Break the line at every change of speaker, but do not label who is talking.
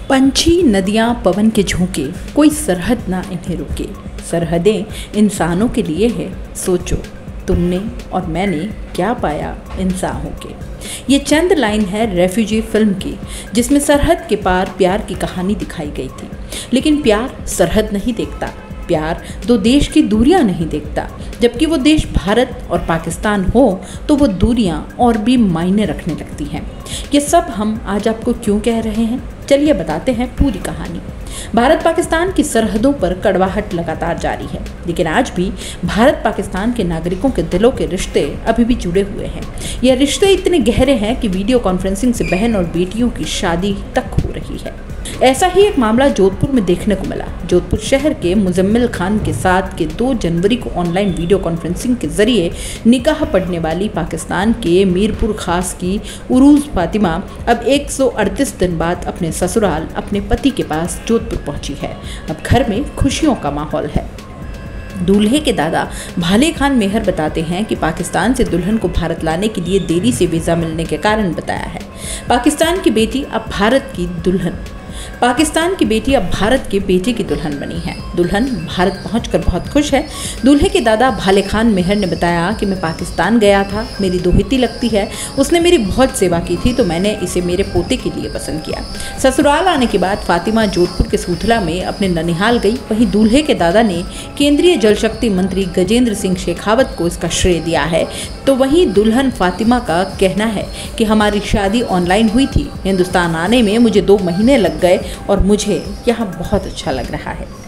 पंछी नदियाँ पवन के झोंके, कोई सरहद ना इन्हें रुके। सरहदें इंसानों के लिए है, सोचो तुमने और मैंने क्या पाया इंसान होके। ये चंद लाइन है रेफ्यूजी फिल्म की, जिसमें सरहद के पार प्यार की कहानी दिखाई गई थी। लेकिन प्यार सरहद नहीं देखता, प्यार दो देश की दूरियां नहीं देखता। जबकि वो देश भारत और पाकिस्तान हो तो वो दूरियां और भी मायने रखने लगती हैं। ये सब हम आज आपको क्यों कह रहे हैं, चलिए बताते हैं पूरी कहानी। भारत पाकिस्तान की सरहदों पर कड़वाहट लगातार जारी है, लेकिन आज भी भारत पाकिस्तान के नागरिकों के दिलों के रिश्ते अभी भी जुड़े हुए हैं। यह रिश्ते इतने गहरे हैं कि वीडियो कॉन्फ्रेंसिंग से बहन और बेटियों की शादी तक हो रही है। ऐसा ही एक मामला जोधपुर में देखने को मिला। जोधपुर शहर के मुजम्मिल खान के साथ के 2 जनवरी को ऑनलाइन वीडियो कॉन्फ्रेंसिंग के जरिए निकाह पढ़ने वाली पाकिस्तान के मीरपुर खास की उरूज फातिमा अब 138 दिन बाद अपने ससुराल अपने पति के पास जोधपुर पहुंची है। अब घर में खुशियों का माहौल है। दूल्हे के दादा भाले खान मेहर बताते हैं कि पाकिस्तान से दुल्हन को भारत लाने के लिए देरी से वीज़ा मिलने के कारण बताया है। पाकिस्तान की बेटी अब भारत के बेटे की दुल्हन बनी है। दुल्हन भारत पहुंचकर बहुत खुश है। दूल्हे के दादा भाले खान मेहर ने बताया कि मैं पाकिस्तान गया था, मेरी दोहिती लगती है, उसने मेरी बहुत सेवा की थी तो मैंने इसे मेरे पोते के लिए पसंद किया। ससुराल आने के बाद फातिमा जोधपुर के सूथला में अपने ननिहाल गई। वहीं दूल्हे के दादा ने केंद्रीय जल शक्ति मंत्री गजेंद्र सिंह शेखावत को इसका श्रेय दिया है। तो वहीं दुल्हन फातिमा का कहना है कि हमारी शादी ऑनलाइन हुई थी, हिंदुस्तान आने में मुझे 2 महीने लग गए और मुझे यहाँ बहुत अच्छा लग रहा है।